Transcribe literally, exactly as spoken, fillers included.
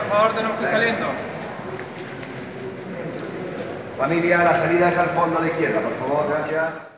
favor, tenemos que ir saliendo. Familia, la salida es al fondo a la izquierda, por favor, gracias.